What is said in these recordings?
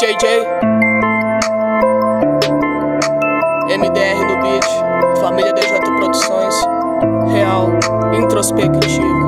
JJ, MDR no beat, família DJ Produções, real, introspectivo.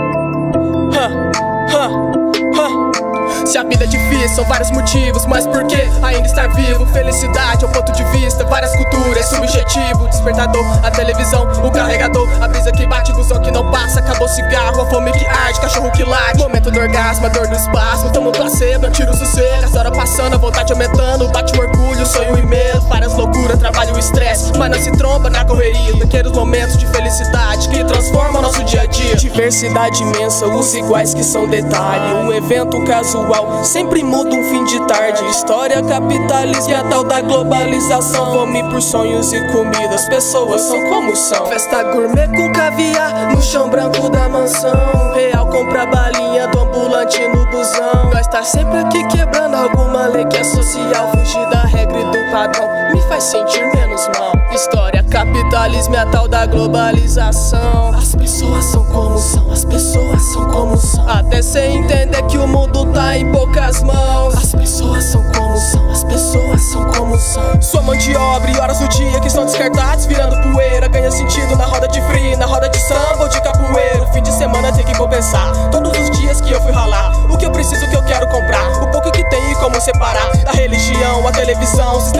Se a vida é difícil, são vários motivos, mas por que ainda estar vivo? Felicidade é um ponto de vista, várias culturas, subjetivo. Despertador, a televisão, o carregador, a brisa que bate, busão que não passa, acabou o cigarro, a fome que arde, cachorro que late. Momento do orgasmo, a dor do espaço, tomo placebo, eu tiro o sossego. As horas passando, a vontade aumentando, bate o orgulho, sonho e medo. Várias loucuras, trabalho e estresse, mas não se tromba na correria. Daqueles momentos de felicidade que transformam nosso dia a dia. Diversidade imensa, os iguais que são detalhe. Um evento casual sempre muda um fim de tarde. História capitalista e a tal da globalização. Fome por sonhos e comida, as pessoas são como são. Festa gourmet com caviar no chão branco da mansão. Real compra balinha do ambulante no busão. Nós tá sempre aqui quebrando alguma lei que é social. Fugir da regra e do padrão me faz sentir menos mal. História capitalismo e a tal da globalização. As pessoas são como são, as pessoas são como são. Até cê entender que o mundo tá em poucas mãos. As pessoas são como são, as pessoas são como são. Sua mão de obra e horas do dia que são descartadas, virando poeira. Ganha sentido na roda de free, na roda de samba ou de capoeira. Fim de semana tem que compensar todos os dias que eu fui ralar. O que eu preciso, o que eu quero comprar, o pouco que tem e como separar. A religião, a televisão,